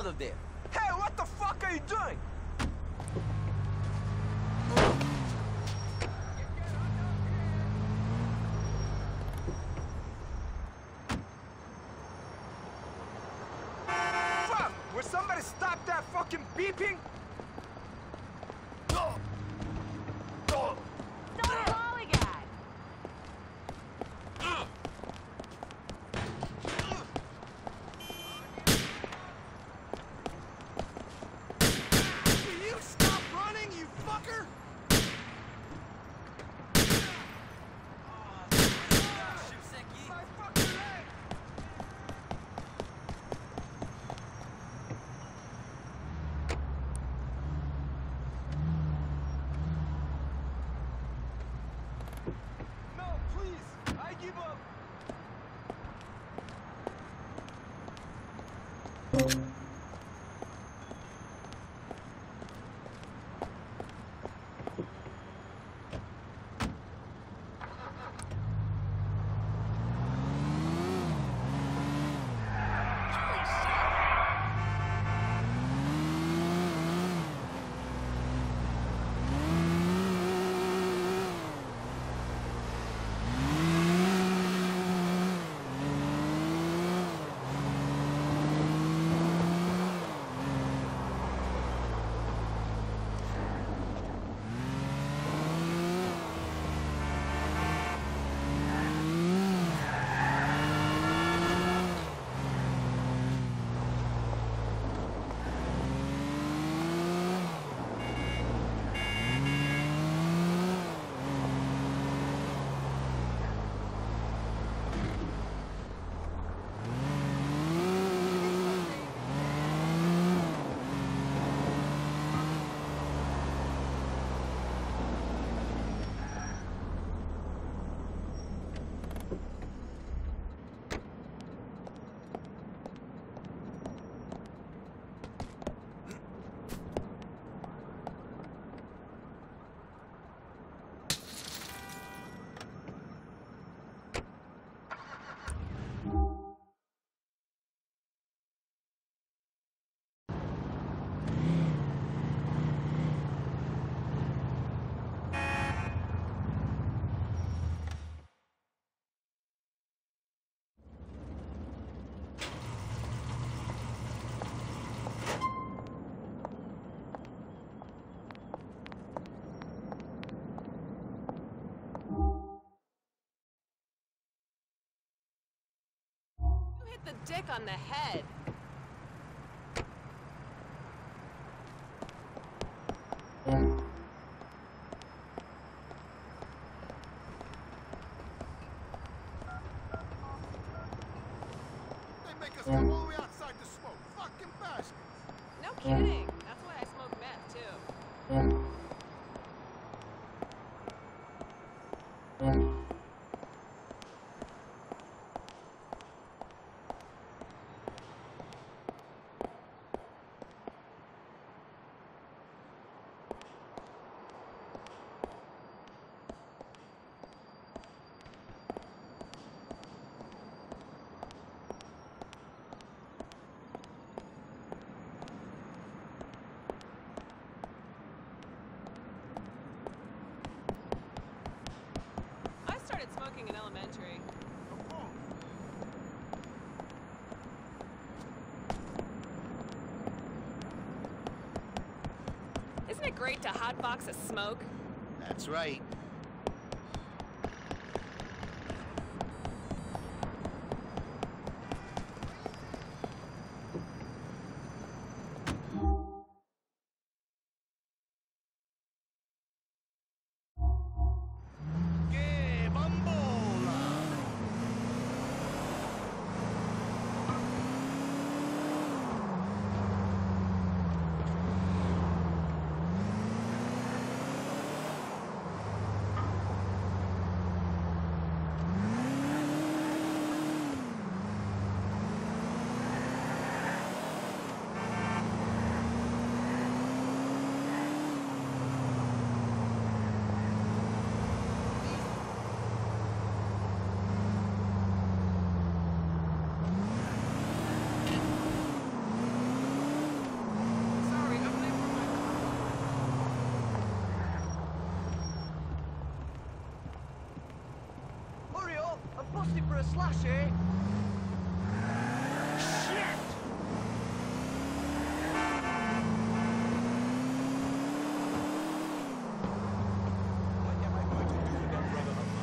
out of there. Hey, what the fuck are you doing? Fuck! Will somebody stop that fucking beeping? Stop lollygag! Will you stop running, you fucker? My fucking leg! No, please! I give up! You hit the dick on the head. They make us come all the way outside to smoke. Fucking bastards! No kidding. That's why I smoke meth, too. I started smoking in elementary. Isn't it great to hotbox a smoke? That's right. ¡Que bambola! a slash, eh? Shit! What am I going to do with that brother of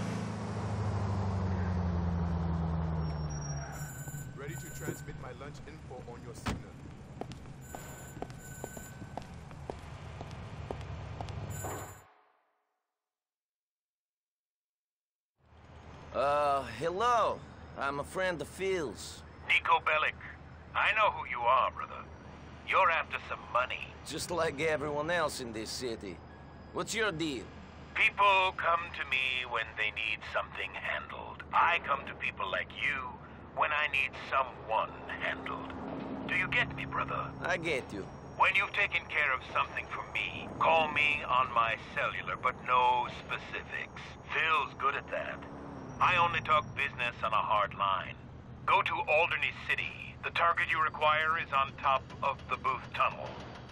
mine? Ready to transmit my lunch info on your signal. Hello. I'm a friend of Phil's. Niko Bellic. I know who you are, brother. You're after some money. Just like everyone else in this city. What's your deal? People come to me when they need something handled. I come to people like you when I need someone handled. Do you get me, brother? I get you. When you've taken care of something for me, call me on my cellular, but no specifics. Phil's good at that. I only talk business on a hard line. Go to Alderney City. The target you require is on top of the Booth Tunnel.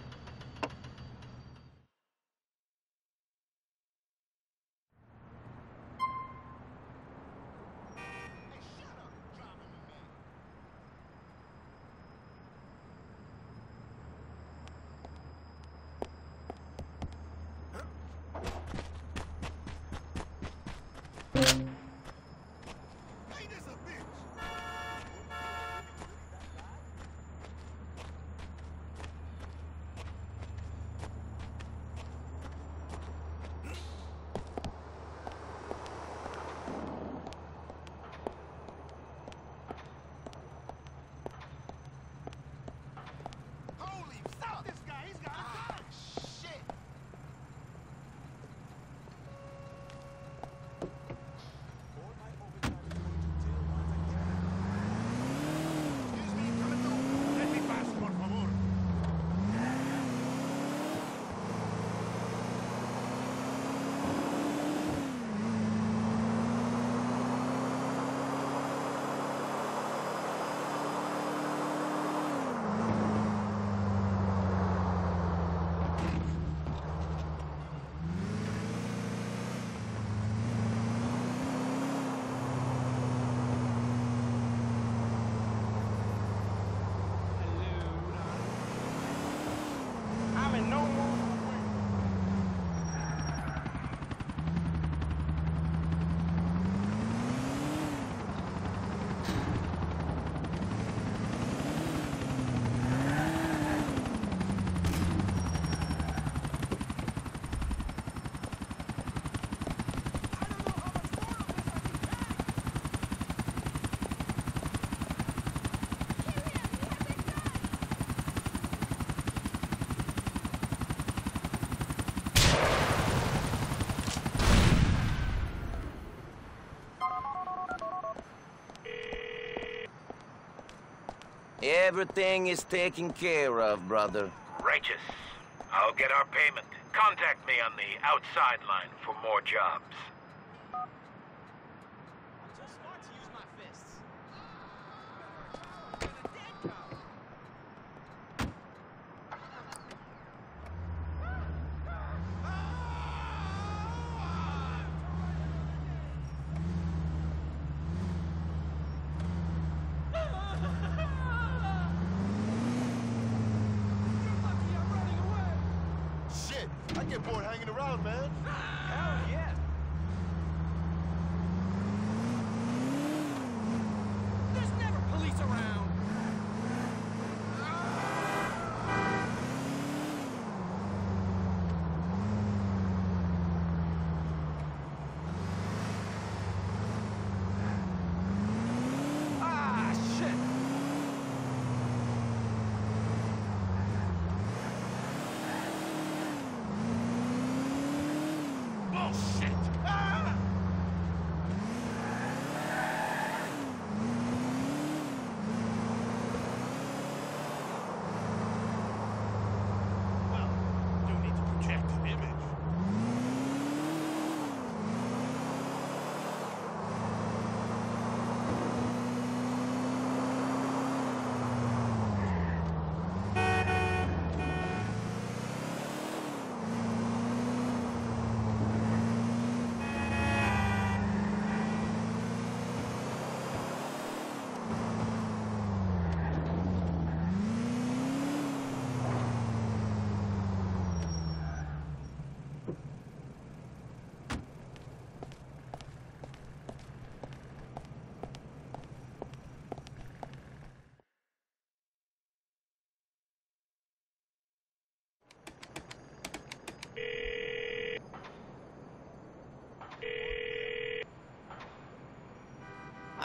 Everything is taken care of, brother. Righteous. I'll get our payment. Contact me on the outside line for more jobs. Just want to use my fists. Shit! I get bored hanging around, man. Hell yeah! There's never police around. Ah, shit! Bullshit!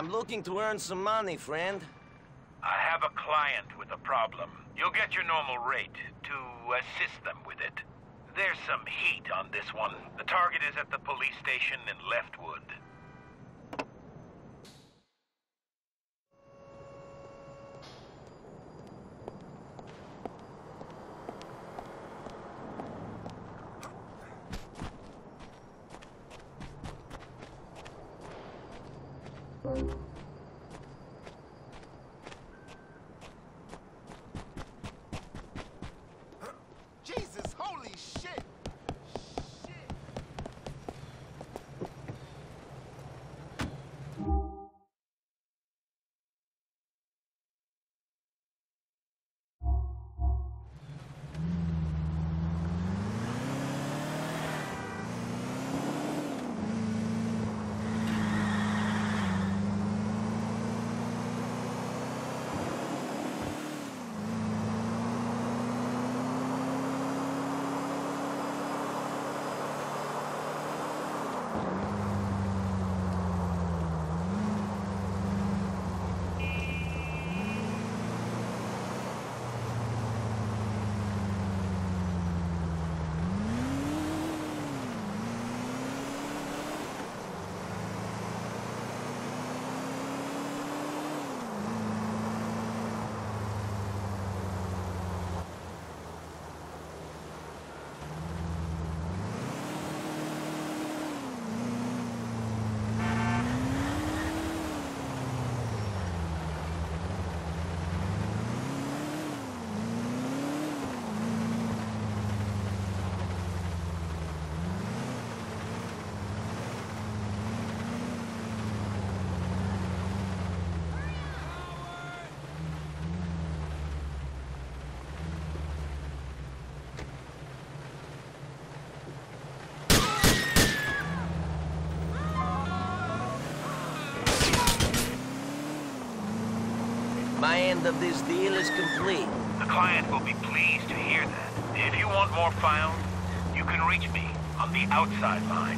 I'm looking to earn some money, friend. I have a client with a problem. You'll get your normal rate to assist them with it. There's some heat on this one. The target is at the police station in Leftwood. Jesus, holy shit! My end of this deal is complete. The client will be pleased to hear that. If you want more files, you can reach me on the outside line.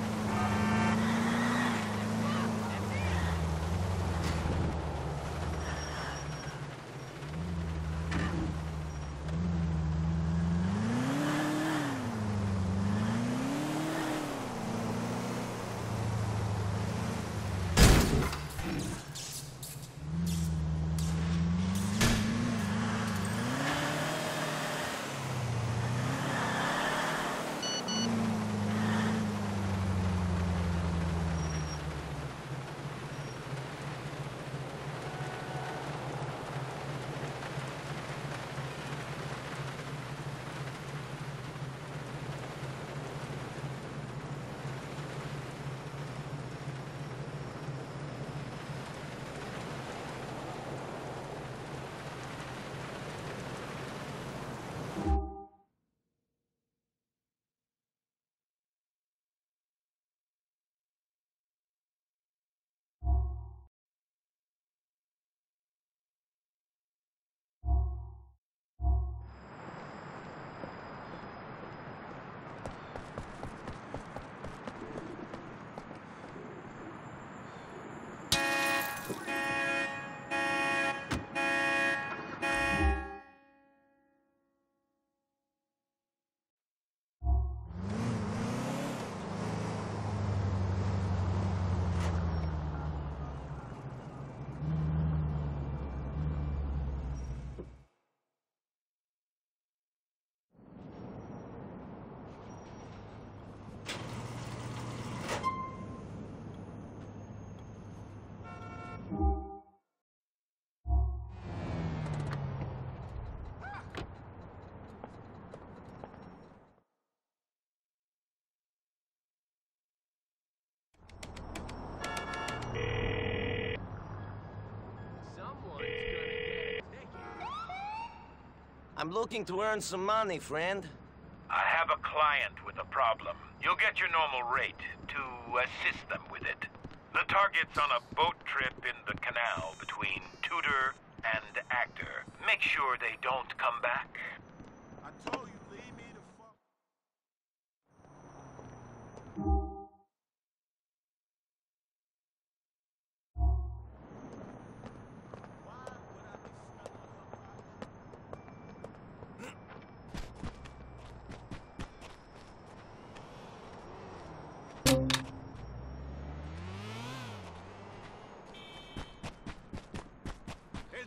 I'm looking to earn some money, friend. I have a client with a problem. You'll get your normal rate to assist them with it. The target's on a boat trip in the canal between Tudor and Actor. Make sure they don't come back. I told you, leave me the fuck.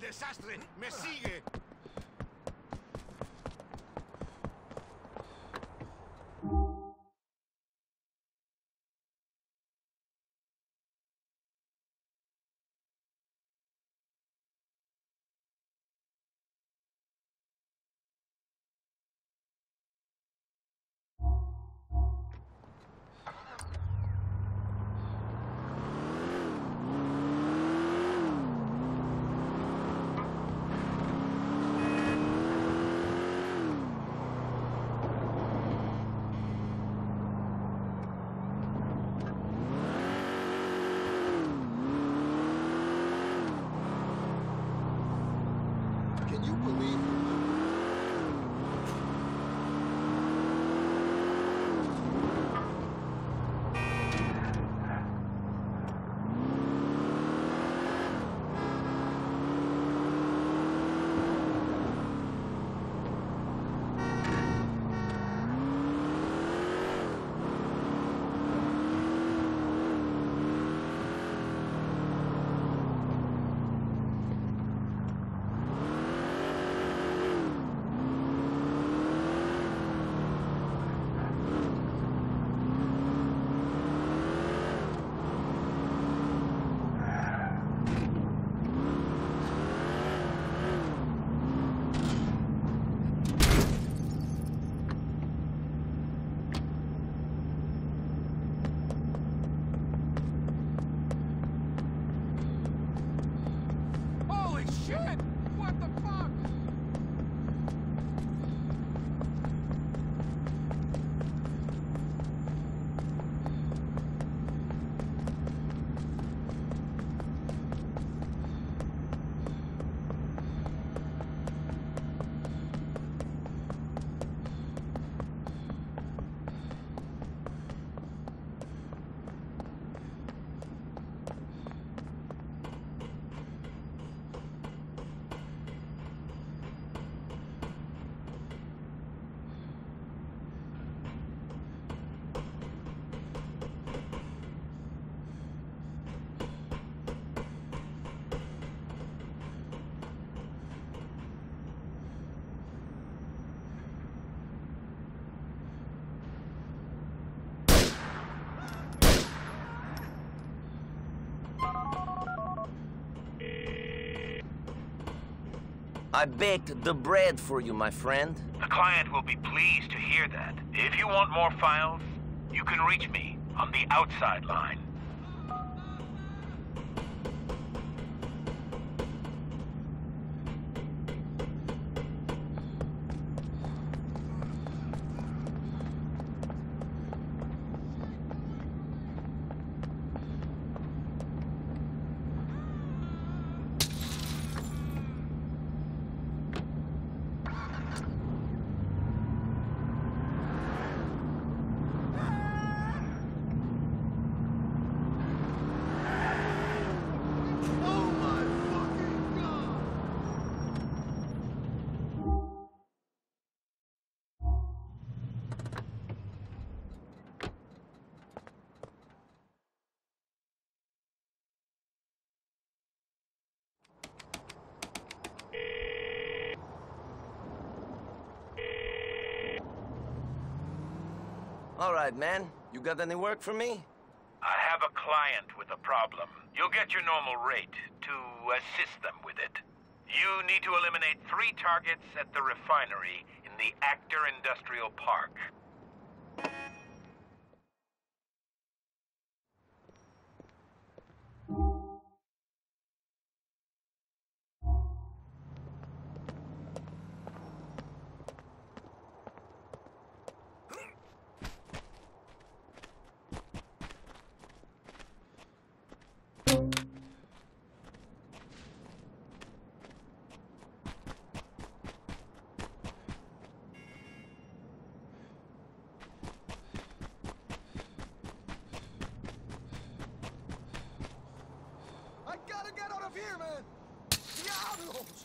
desastre! ¡Me sigue! Can you believe it? Holy shit! What the fuck? I baked the bread for you, my friend. The client will be pleased to hear that. If you want more files, you can reach me on the outside line. Oh my fucking god! All right, man. You got any work for me? I have a client with a problem. You'll get your normal rate to assist them with it. You need to eliminate 3 targets at the refinery in the Actor Industrial Park. I gotta get out of here, man! Diablos!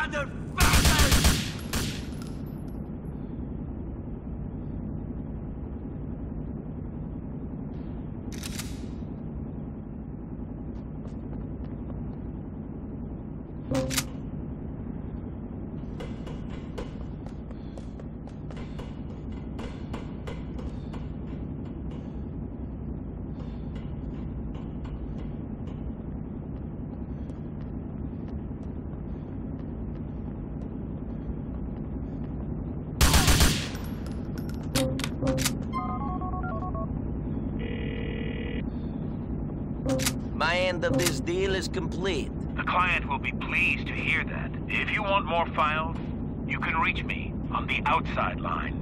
motherfuckers! My end of this deal is complete. The client will be pleased to hear that. If you want more files, you can reach me on the outside line.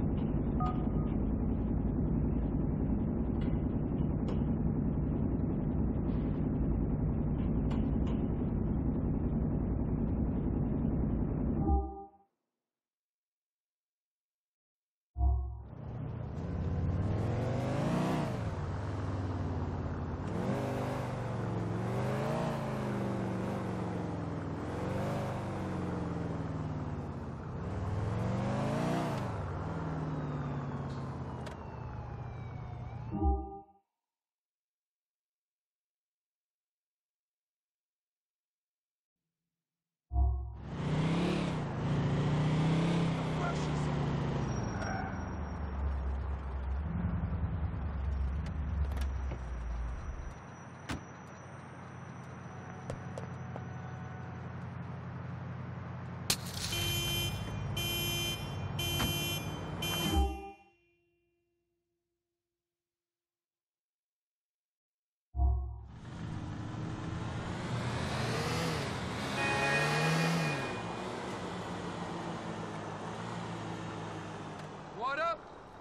What up?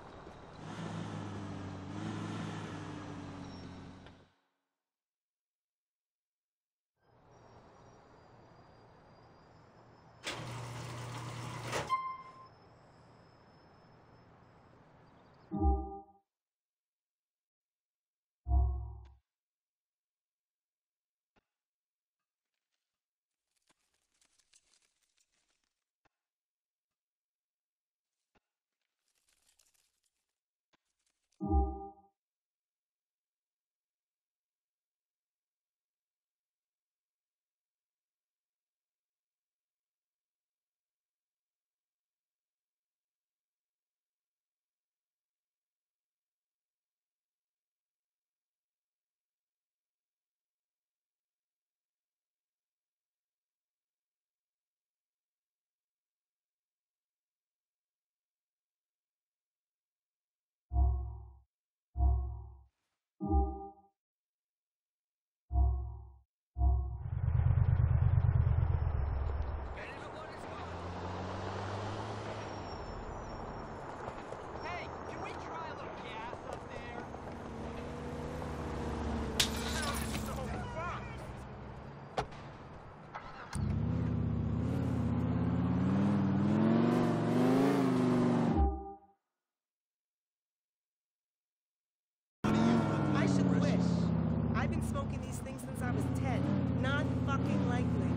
Hey, can we try a little gas up there? I should wish. I've been smoking these things since I was 10. Not fucking likely.